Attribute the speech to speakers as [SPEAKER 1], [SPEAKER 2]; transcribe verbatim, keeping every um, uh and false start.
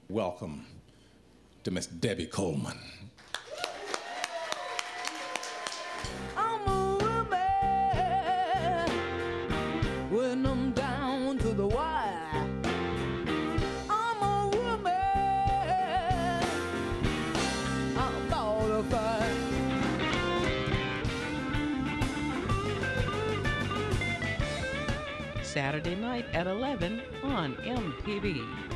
[SPEAKER 1] welcome to Miss Debbie Coleman.
[SPEAKER 2] I'm a woman when I'm down to the wire. I'm a woman, I'm qualified.
[SPEAKER 3] Saturday night at eleven on M T V.